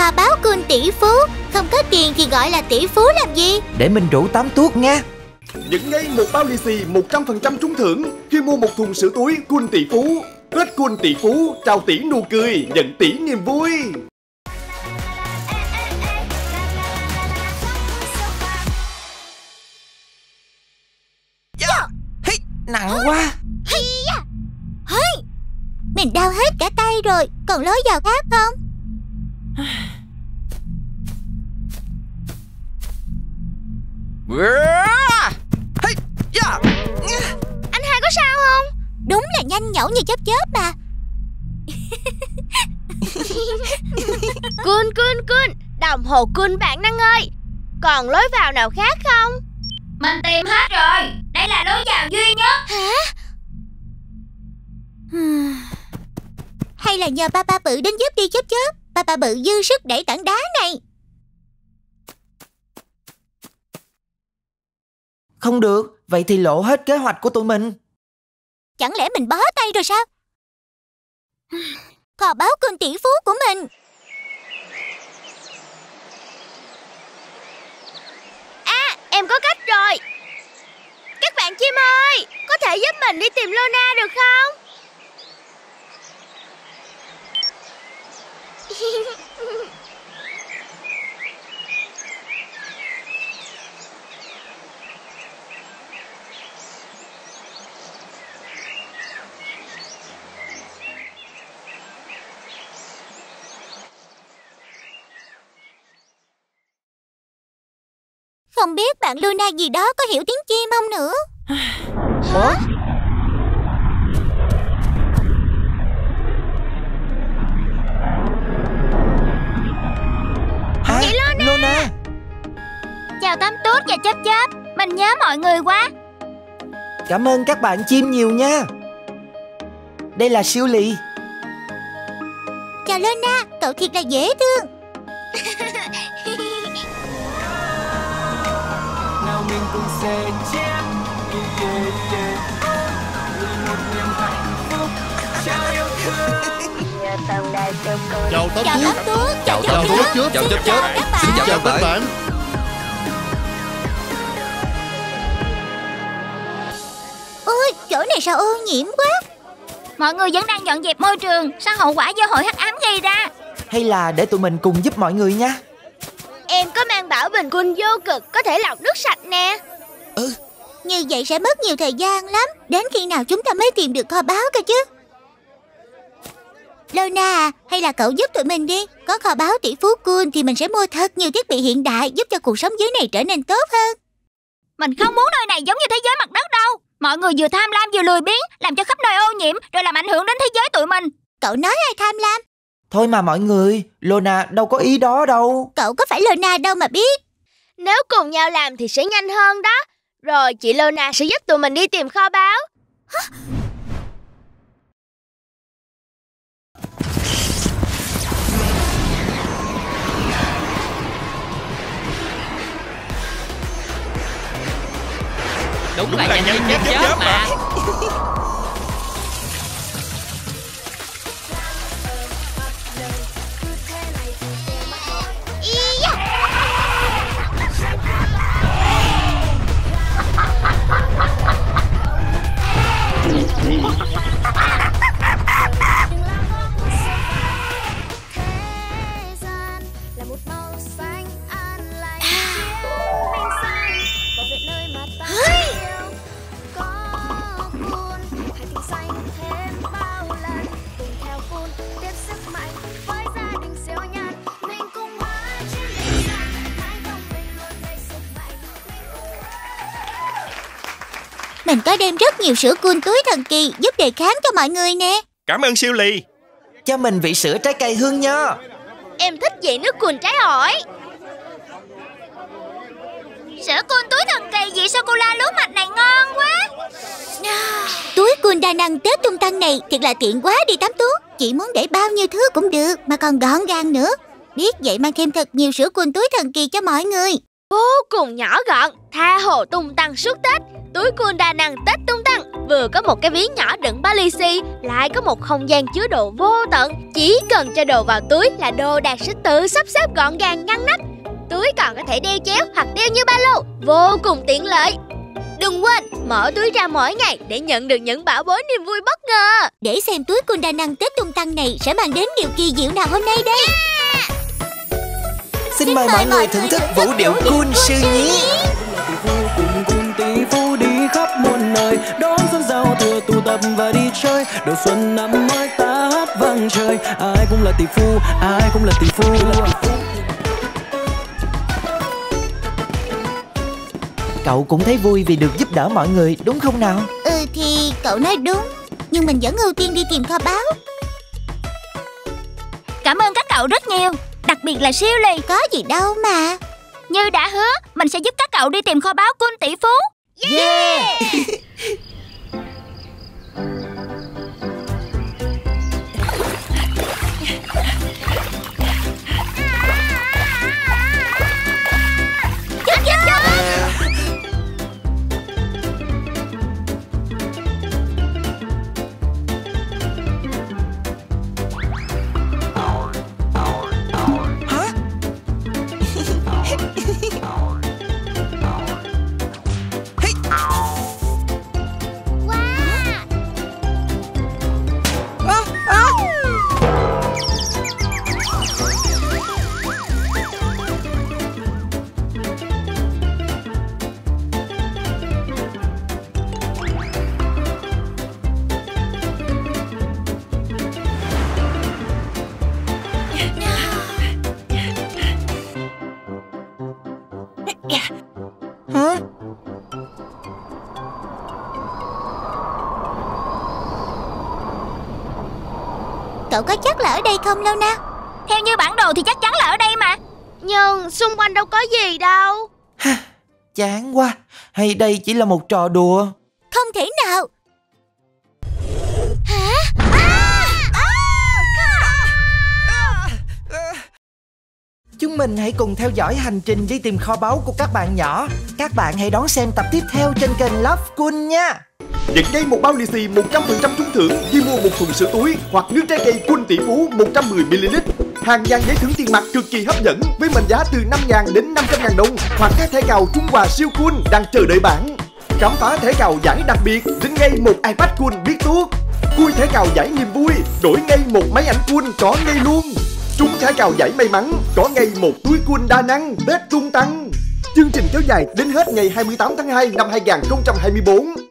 Kho báu Cool tỷ phú. Không có tiền thì gọi là tỷ phú làm gì? Để mình rủ Tám Tuốt nha. Nhận ngay một bao lì xì 100% trúng thưởng khi mua một thùng sữa túi Cool tỷ phú. Tết Cool tỷ phú, trao tỷ nụ cười, nhận tỷ niềm vui. Nặng quá. Mình đau hết cả tay rồi, còn lối vào khác không? Anh hai có sao không? Đúng là nhanh nhẩu như chớp chớp mà. Cool, đồng hồ Cool bạn Năng ơi. Còn lối vào nào khác không? Mình tìm hết rồi. Đây là lối vào duy nhất. Hả? Hay là nhờ Papa Bự đến giúp đi chớp chớp. Papa Bự dư sức đẩy tảng đá này. Không được, vậy thì lộ hết kế hoạch của tụi mình. Chẳng lẽ mình bó tay rồi sao? Kho báu Cool tỷ phú của mình. À, em có cách rồi. Các bạn chim ơi, có thể giúp mình đi tìm Lona được không? Không biết bạn Luna gì đó có hiểu tiếng chim không nữa. Ủa? Hả? Chị Luna. Chào Tám Tuốt và Chớp Chớp. Mình nhớ mọi người quá. Cảm ơn các bạn chim nhiều nha. Đây là Siêu Lì. Chào Luna, cậu thiệt là dễ thương. Nào mình cùng sẽ chép một niềm hạnh phúc trao yêu thương. Chào Tám Tuốt. Chào Chào Tuốt. Chào Chớp Chớp. Xin chào các bạn. Ôi, chỗ này sao ô nhiễm quá. Mọi người vẫn đang dọn dẹp môi trường sau hậu quả do hội hắc ám gây ra. Hay là để tụi mình cùng giúp mọi người nha. Em có mang bảo bình Cool vô cực, có thể lọc nước sạch nè. Như vậy sẽ mất nhiều thời gian lắm. Đến khi nào chúng ta mới tìm được kho báu cơ chứ? Lona à, hay là cậu giúp tụi mình đi. Có kho báu tỷ phú Cool thì mình sẽ mua thật nhiều thiết bị hiện đại, giúp cho cuộc sống dưới này trở nên tốt hơn. Mình không muốn nơi này giống như thế giới mặt đất đâu. Mọi người vừa tham lam vừa lười biếng, làm cho khắp nơi ô nhiễm, rồi làm ảnh hưởng đến thế giới tụi mình. Cậu nói ai tham lam? Thôi mà mọi người, Lona đâu có ý đó đâu. Cậu có phải Lona đâu mà biết. Nếu cùng nhau làm thì sẽ nhanh hơn đó. Rồi chị Lona sẽ giúp tụi mình đi tìm kho báu. Đúng là nhanh như chớp chớp mà. Mình có đem rất nhiều sữa Cool túi thần kỳ giúp đề kháng cho mọi người nè. Cảm ơn Siêu Lì. Cho mình vị sữa trái cây hương nho. Em thích vị nước Cool trái ổi. Sữa Cool túi thần kỳ vị sô-cô-la lúa mạch này ngon quá. Túi Cool đa năng Tết tung tăng này thiệt là tiện quá đi Tám Tuốt. Chị muốn để bao nhiêu thứ cũng được, mà còn gọn gàng nữa. Biết vậy mang thêm thật nhiều sữa Cool túi thần kỳ cho mọi người. vô cùng nhỏ gọn, tha hồ tung tăng suốt Tết. Túi cool đa năng Tết tung tăng, vừa có một cái ví nhỏ đựng bao lì xì, lại có một không gian chứa đồ vô tận. Chỉ cần cho đồ vào túi là đồ đạc sẽ tự sắp xếp gọn gàng ngăn nắp. Túi còn có thể đeo chéo hoặc đeo như ba lô, vô cùng tiện lợi. Đừng quên mở túi ra mỗi ngày để nhận được những bảo bối niềm vui bất ngờ. Để xem túi cool đa năng Tết tung tăng này sẽ mang đến điều kỳ diệu nào hôm nay đây. Xin mời mọi người thưởng thức vũ điệu cool sư nhí. Cùng tỷ phú đi khắp muôn nơi, đón xuân giao thừa tụ tập và đi chơi. Đầu xuân năm mới ta hát vang trời, ai cũng là tỷ phú, ai cũng là tỷ phú. Cậu cũng thấy vui vì được giúp đỡ mọi người đúng không nào? Thì cậu nói đúng, nhưng mình vẫn ưu tiên đi tìm kho báu. Cảm ơn các cậu rất nhiều, đặc biệt là siêu lì. Có gì đâu mà. Như đã hứa, mình sẽ giúp các cậu đi tìm kho báu cool tỷ phú. Yeah! Hả? Cậu có chắc là ở đây không Lâu Na? Theo như bản đồ thì chắc chắn là ở đây mà. Nhưng xung quanh đâu có gì đâu. Chán quá. Hay đây chỉ là một trò đùa? Không thể nào. Chúng mình hãy cùng theo dõi hành trình đi tìm kho báu của các bạn nhỏ. Các bạn hãy đón xem tập tiếp theo trên kênh Love Cool nha. Nhận ngay một bao lì xì 100% trúng thưởng khi mua một thùng sữa túi hoặc nước trái cây cool tỷ phú 110ml. Hàng dàn giấy thưởng tiền mặt cực kỳ hấp dẫn với mệnh giá từ 5.000 đến 500.000 đồng, hoặc các thẻ cào trúng quà siêu cool đang chờ đợi bạn. Khám phá thẻ cào giải đặc biệt, đến ngay một iPad cool biết tuốt. Khui thẻ cào giải niềm vui, đổi ngay một máy ảnh cool có ngay luôn. Trúng thẻ cào giải may mắn, có ngay một túi cool đa năng Tết tung tăng. Chương trình kéo dài đến hết ngày 28 tháng 2 năm 2024.